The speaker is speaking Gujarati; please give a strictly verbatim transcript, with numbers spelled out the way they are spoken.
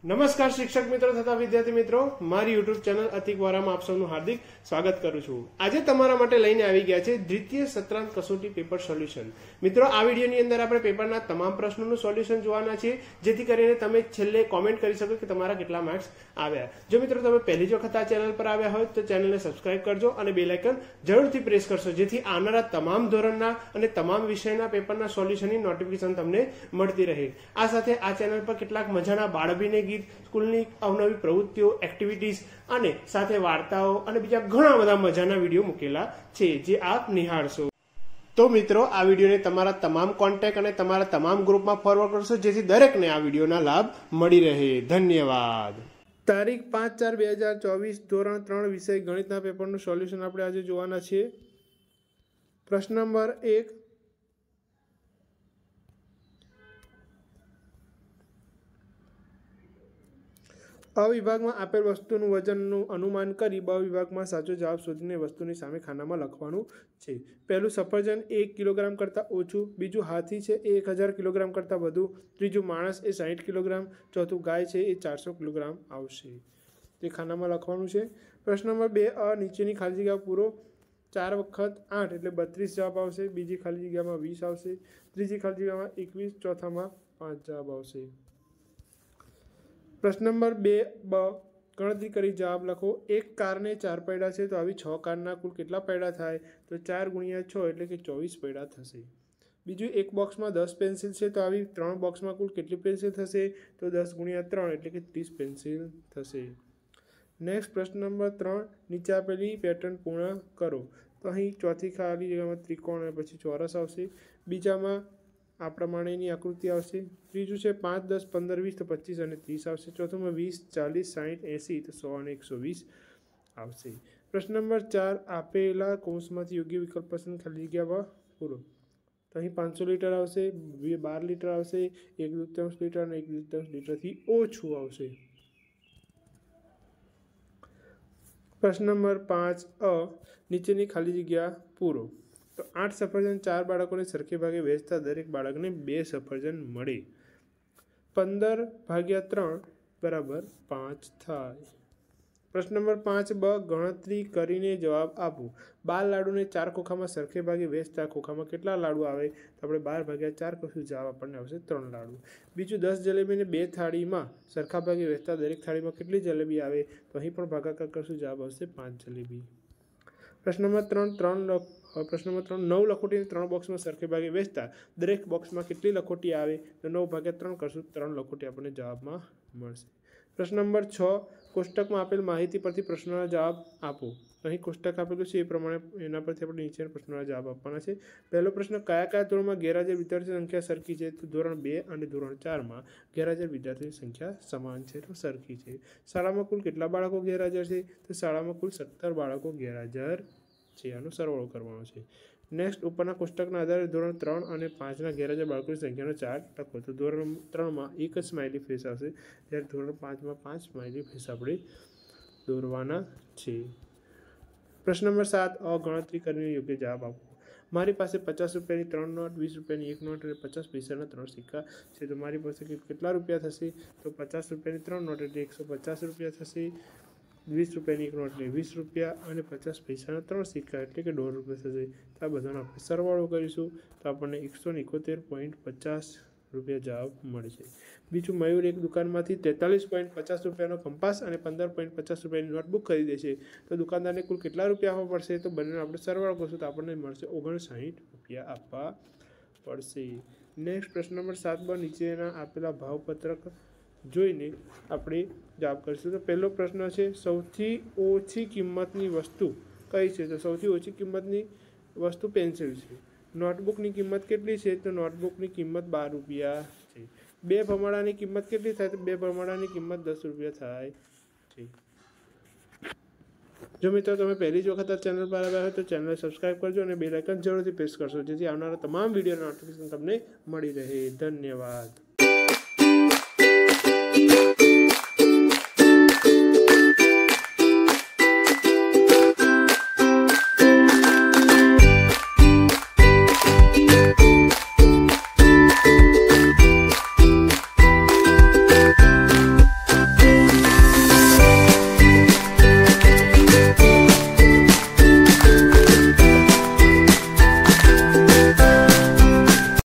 નમસ્કાર શિક્ષક મિત્રો તથા વિદ્યાર્થી મિત્રો, મારી યુટ્યુબ ચેનલ અતિક વોરામાં આપ સૌનું હાર્દિક સ્વાગત કરું છું। આજે તમારા માટે લઈને આવી ગયા છે દ્વિતીય સત્રાંત કસોટી પેપર સોલ્યુશન। મિત્રો, આ વિડીયોની અંદર આપણે પેપરના તમામ પ્રશ્નોનું સોલ્યુશન જોવાના છે, જેથી કરીને તમે છેલ્લે કોમેન્ટ કરી શકો કે તમારા કેટલા માર્ક્સ આવ્યા। જો મિત્રો તમે પહેલી જ વખત આ ચેનલ પર આવ્યા હોય તો ચેનલને સબસ્ક્રાઇબ કરજો અને બેલ આઇકન જરૂરથી પ્રેસ કરશો, જેથી આવનારા તમામ ધોરણના અને તમામ વિષયના પેપરના સોલ્યુશનની નોટિફિકેશન તમને મળતી રહે। આ સાથે આ ચેનલ પર કેટલાક મજાના બાળભીને ગીત, સ્કૂલની અવનવી પ્રવૃત્તિઓ, એક્ટિવિટીઝ અને સાથે વાર્તાઓ અને બીજા ઘણા બધા મજાના વિડીયો મૂકેલા છે, જે આપ નિહાળશો। તો મિત્રો, આ વિડીયોને તમારા તમામ કોન્ટેક્ટ અને તમારા તમામ ગ્રુપમાં ફોરવર્ડ કરશો, જેથી દરેકને આ વિડીયોના લાભ મળી રહે। ધન્યવાદ। તારીખ પાંચ ચાર બે હજાર ચોવીસ ધોરણ ત્રણ વિષય ગણિતના પેપરનું સોલ્યુશન આપણે આજે જોવાના છીએ। પ્રશ્ન નંબર એક, અ વિભાગમાં આપેલ વસ્તુનું વજનનું અનુમાન કરી બ વિભાગમાં સાચો જવાબ શોધીને વસ્તુની સામે ખાનામાં લખવાનું છે। પહેલું, સફરજન એક કિલોગ્રામ કરતાં ઓછું, બીજું હાથી છે એ એક હજાર કિલોગ્રામ કરતાં વધુ, ત્રીજું માણસ એ સાહીઠ કિલોગ્રામ, ચોથું ગાય છે એ ચારસો કિલોગ્રામ આવશે। તે ખાનામાં લખવાનું છે। પ્રશ્ન નંબર બે, અ નીચેની ખાલી જગ્યા પૂરો। ચાર વખત આઠ એટલે બત્રીસ જવાબ આવશે, બીજી ખાલી જગ્યામાં વીસ આવશે, ત્રીજી ખાલી જગ્યામાં એકવીસ, ચોથામાં પાંચ જવાબ આવશે। પ્રશ્ન નંબર બે બ, ગણતરી કરી જવાબ લખો। એક કારને ચાર પૈડા છે તો આવી છ કારના કુલ કેટલા પૈડા થાય? તો ચાર ગુણ્યા છ એટલે કે ચોવીસ પૈડા થશે। બીજું, એક બોક્સમાં દસ પેન્સિલ છે તો આવી ત્રણ બોક્સમાં કુલ કેટલી પેન્સિલ થશે? તો દસ ગુણ્યા ત્રણ એટલે કે ત્રીસ પેન્સિલ થશે। નેક્સ્ટ, પ્રશ્ન નંબર ત્રણ, નીચે આપેલી પેટર્ન પૂર્ણ કરો। તો અહીં ચોથી ખાલી જગ્યામાં ત્રિકોણ અને પછી ચોરસ આવશે, બીજામાં આ પ્રમાણેની આકૃતિ આવશે, ત્રીજું છે પાંચ દસ પંદર વીસ તો પચીસ અને ત્રીસ આવશે, ચોથુંમાં વીસ ચાલીસ સાહીઠ એંસી તો સો અને એકસો વીસ આવશે। પ્રશ્ન નંબર ચાર, આપેલા કૌંસમાંથી યોગ્ય વિકલ્પ પસંદ ખાલી જગ્યા પૂરો। તો અહીં પાંચસો લીટર આવશે, બાર લીટર આવશે, એક દૂતાંશ લીટર અને એક દૂતાંશ લીટરથી ઓછું આવશે। પ્રશ્ન નંબર પાંચ અ, નીચેની ખાલી જગ્યા પૂરો। તો આઠ સફરજન ચાર બાળકોને સરખે ભાગે વહેંચતા દરેક બાળકને બે સફરજન મળે। પંદર ભાગ્યા ત્રણ બરાબર પાંચ થાય। પ્રશ્ન નંબર પાંચ બ, ગણતરી કરીને જવાબ આપો। બાર લાડુને ચાર ખોખામાં સરખે ભાગે વહેંચતા ખોખામાં કેટલા લાડુ આવે? તો આપણે બાર ભાગ્યા ચાર કરશું, જવાબ આપણને આવશે ત્રણ લાડુ। બીજું, દસ જલેબીને બે થાળીમાં સરખા ભાગે વહેંચતા દરેક થાળીમાં કેટલી જલેબી આવે? તો અહીં પણ ભાગાકાર કરશું, જવાબ આવશે પાંચ જલેબી। પ્રશ્ન નંબર ત્રણ ત્રણ પ્રશ્ન નંબર ત્રણ, નવ લખોટીને ત્રણ બોક્સમાં સરખે ભાગે વહેંચતા દરેક બોક્સમાં કેટલી લખોટી આવે? તો નવ ભાગ્યા ત્રણ કરશું, ત્રણ લખોટી આપણને જવાબમાં મળશે। પ્રશ્ન નંબર છ, કોષ્ટકમાં આપેલ માહિતી પરથી પ્રશ્નોના જવાબ આપો। અહીં કોષ્ટક આપેલું છે એ પ્રમાણે એના પરથી આપણે નીચેના પ્રશ્નોના જવાબ આપવાના છે। પહેલો પ્રશ્ન, કયા કયા ધોરણમાં ગેરહાજર વિદ્યાર્થીની સંખ્યા સરખી છે? તો ધોરણ બે અને ધોરણ ચારમાં ગેરહાજર વિદ્યાર્થીની સંખ્યા સમાન છે, તો સરખી છે। શાળામાં કુલ કેટલા બાળકો ગેરહાજર છે? તો શાળામાં કુલ સત્તર બાળકો ગેરહાજર છે, આનો સરવાળો કરવાનો છે। નેક્સ્ટ, ઉપરના કોષ્ટકના આધારે ધોરણ ત્રણ અને પાંચના ગેરહાજર બાળકોની સંખ્યાનો ચાર્ટ લખો। તો ધોરણ ત્રણમાં એક જ સ્માઇલી ફેસ આવશે, જ્યારે ધોરણ પાંચમાં પાંચ સ્માઇલી ફેસ આપણે દોરવાના છે। પ્રશ્ન નંબર સાત અ, ગણતરી કરીને યોગ્ય જવાબ આપો। મારી પાસે પચાસ રૂપિયાની ત્રણ નોટ, વીસ રૂપિયાની એક નોટ અને પચાસ પૈસાના ત્રણ સિક્કા છે, તો મારી પાસે કેટલા રૂપિયા થશે? તો પચાસ રૂપિયાની ત્રણ નોટ એટલે એકસો પચાસ રૂપિયા થશે, વીસ રૂપિયાની એક નોટ એટલે વીસ રૂપિયા અને પચાસ પૈસાના ત્રણ સિક્કા એટલે કે દોઢ રૂપિયા થશે। તો આ બધાનો આપણે સરવાળો કરીશું, તો આપણને એકસો એકોતેર પોઈન્ટ પચાસ રૂપિયા જવાબ મળશે। બીજું, મયુર એક દુકાનમાંથી તેતાલીસ પોઈન્ટ પચાસ રૂપિયાનો કંપાસ અને પંદર પોઈન્ટ પચાસ રૂપિયાની નોટબુક ખરીદે છે, તો દુકાનદારને કુલ કેટલા રૂપિયા આપવા પડશે? તો બંનેનો આપણે સરવાળો કરશું, તો આપણને મળશે ઓગણસાઠ રૂપિયા આપવા પડશે। નેક્સ્ટ, પ્રશ્ન નંબર સાત બ, નીચેના આપેલા ભાવપત્રક જોઈને આપણે જવાબ કરીશું। તો પહેલો પ્રશ્ન છે, સૌથી ઓછી કિંમતની વસ્તુ કઈ છે? તો સૌથી ઓછી કિંમતની વસ્તુ પેન્સિલ છે। નોટબુકની કિંમત કેટલી છે? તો નોટબુકની કિંમત બાર રૂપિયા છે। બે ભમરડાની કિંમત કેટલી થાય? તો બે ભમરડાની કિંમત દસ રૂપિયા થાય છે। જો મિત્રો તમે પહેલી જ વખત આ ચેનલ પર આવ્યા હોય તો ચેનલ સબસ્ક્રાઇબ કરજો અને બેલ આઇકન જરૂરથી પ્રેસ કરશો, જેથી આવનારા તમામ વિડીયોના નોટિફિકેશન તમને મળી રહે। ધન્યવાદ।